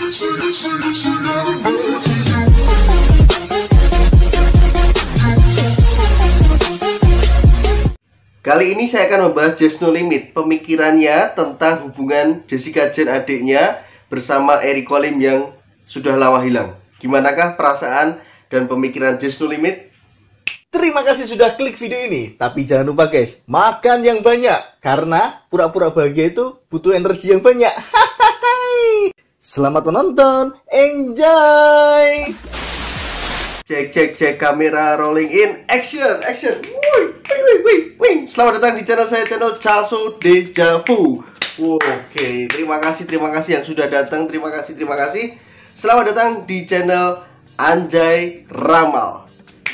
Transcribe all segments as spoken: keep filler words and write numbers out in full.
Kali ini saya akan membahas Just No Limit, pemikirannya tentang hubungan Jessica Jane adiknya bersama Eric Colim yang sudah lama hilang. Gimanakah perasaan dan pemikiran Just No Limit? Terima kasih sudah klik video ini. Tapi jangan lupa guys, makan yang banyak. Karena pura-pura bahagia itu butuh energi yang banyak. Selamat menonton, enjoy. Cek cek cek, kamera rolling in, action action. Woi, woi, woi, woi. Selamat datang di channel saya, channel Calso Deja Vu. Oke, terima kasih terima kasih yang sudah datang, terima kasih terima kasih. Selamat datang di channel Anjay Ramal.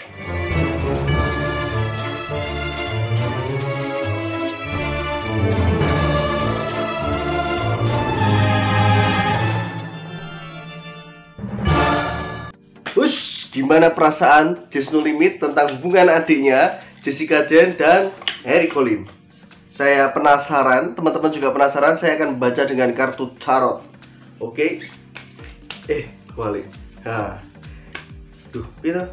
Ush, gimana perasaan Just No Limit tentang hubungan adiknya Jessica Jane dan Eric Colim? Saya penasaran, teman-teman juga penasaran. Saya akan membaca dengan kartu tarot. Oke. Eh, balik. Nah. Duh, gitu.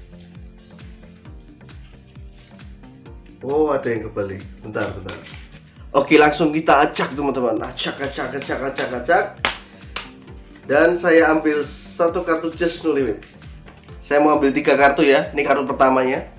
Oh, ada yang kebalik. Bentar, bentar. Oke, langsung kita acak teman-teman. Acak, acak, acak, acak, acak. Dan saya ambil satu kartu Just No Limit. Saya mau ambil tiga kartu ya. Ini kartu pertamanya.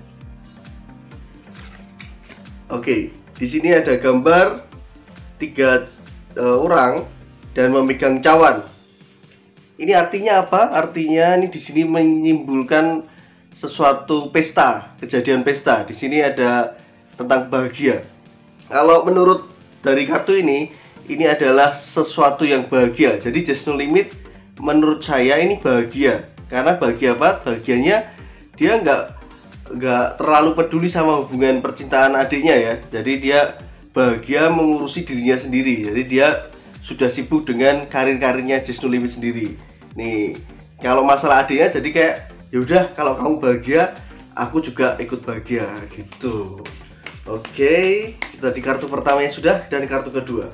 Oke, di sini ada gambar tiga uh, orang dan memegang cawan. Ini artinya apa? Artinya ini di sini menyimpulkan sesuatu pesta, kejadian pesta. Di sini ada tentang bahagia. Kalau menurut dari kartu ini, ini adalah sesuatu yang bahagia. Jadi Just No Limit menurut saya ini bahagia. Karena bahagia apa? Bahagianya dia nggak nggak terlalu peduli sama hubungan percintaan adiknya ya. Jadi dia bahagia mengurusi dirinya sendiri. Jadi dia sudah sibuk dengan karir-karirnya Just No Limit sendiri. Nih, kalau masalah adiknya jadi kayak yaudah, kalau kamu bahagia, aku juga ikut bahagia gitu. Oke, kita di kartu pertamanya sudah, dan kartu kedua.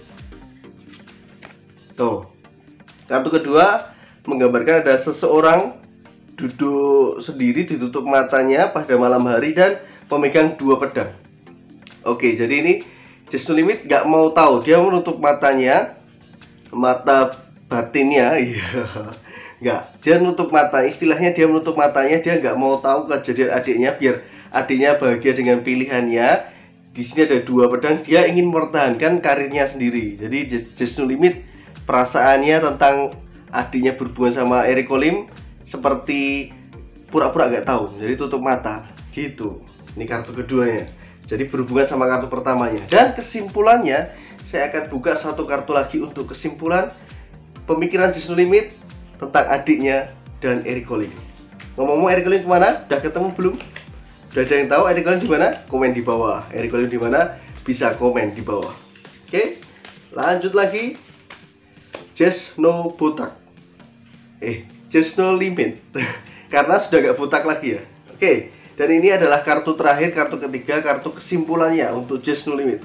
Tuh, kartu kedua menggambarkan ada seseorang duduk sendiri, ditutup matanya pada malam hari dan memegang dua pedang. Oke, jadi ini Just No Limit nggak mau tahu, dia menutup matanya, mata batinnya, iya, nggak, dia menutup mata, istilahnya dia menutup matanya, dia nggak mau tahu kejadian adiknya, biar adiknya bahagia dengan pilihannya. Di sini ada dua pedang, dia ingin mempertahankan karirnya sendiri. Jadi Just No Limit perasaannya tentang adiknya berhubungan sama Eric Colim seperti pura-pura nggak tahu, jadi tutup mata gitu. Ini kartu keduanya, jadi berhubungan sama kartu pertamanya. Dan kesimpulannya, saya akan buka satu kartu lagi untuk kesimpulan pemikiran Just No Limit tentang adiknya dan Eric Colim. Ngomong-ngomong, Eric Colim kemana? Udah ketemu belum? Udah ada yang tahu Eric Colim di mana? Komen di bawah. Eric Colim di mana? Bisa komen di bawah. Oke, lanjut lagi. Just No Botak. Eh, Just No Limit. Karena sudah gak botak lagi ya. Oke, dan ini adalah kartu terakhir, kartu ketiga, kartu kesimpulannya untuk Just No Limit.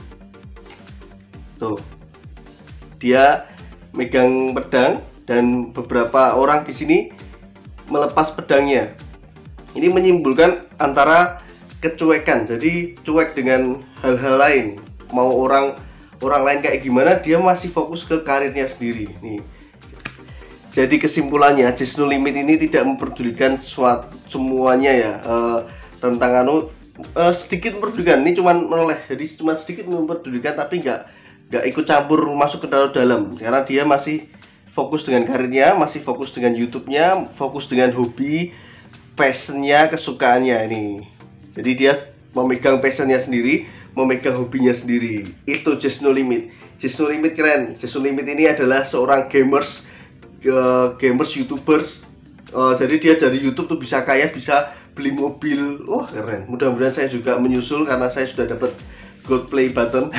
Tuh, dia megang pedang dan beberapa orang di sini melepas pedangnya. Ini menyimpulkan antara kecuekan, jadi cuek dengan hal-hal lain. Mau orang orang lain kayak gimana, dia masih fokus ke karirnya sendiri. Nih, jadi kesimpulannya Just No Limit ini tidak memperdulikan suatu semuanya ya, uh, tentang anu uh, sedikit memperdulikan. Ini cuman menoleh, jadi cuma sedikit memperdulikan, tapi nggak nggak ikut campur masuk ke dalam-dalam, karena dia masih fokus dengan karirnya, masih fokus dengan YouTube-nya, fokus dengan hobi, passionnya, kesukaannya ini. Jadi dia memegang passionnya sendiri, memegang hobinya sendiri. Itu Just No Limit. Just No Limit keren. Just No Limit ini adalah seorang gamers, uh, gamers, youtubers. Uh, jadi dia dari YouTube tuh bisa kaya, bisa beli mobil. Wah, keren. Mudah-mudahan saya juga menyusul karena saya sudah dapat gold play button.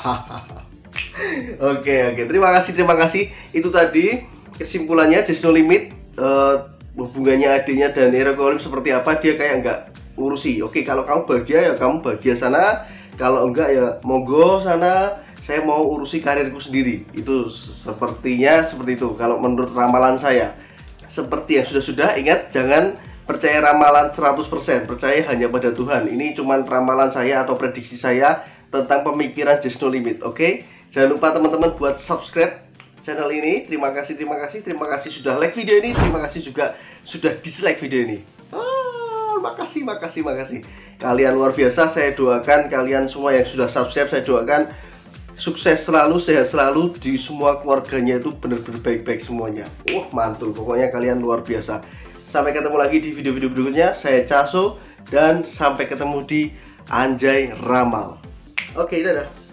Oke, oke. Terima kasih, terima kasih. Itu tadi kesimpulannya Just No Limit. Uh, hubungannya adiknya dan Eric Colim seperti apa, dia kayak nggak ngurusi. Oke, kalau kamu bahagia ya kamu bahagia sana, kalau enggak ya monggo sana, saya mau urusi karirku sendiri. Itu sepertinya seperti itu kalau menurut ramalan saya. Seperti yang sudah-sudah, ingat jangan percaya ramalan seratus persen, percaya hanya pada Tuhan. Ini cuman ramalan saya atau prediksi saya tentang pemikiran Just No Limit. Oke, jangan lupa teman-teman buat subscribe channel ini. Terima kasih, terima kasih, terima kasih sudah like video ini. Terima kasih juga sudah dislike video ini. Oh, makasih, makasih, makasih. Kalian luar biasa. Saya doakan kalian semua yang sudah subscribe, saya doakan sukses selalu, sehat selalu di semua keluarganya, itu benar-benar baik-baik semuanya. Wah, mantul. Pokoknya kalian luar biasa. Sampai ketemu lagi di video-video berikutnya. Saya Caso dan sampai ketemu di Anjay Ramal. Oke, dadah.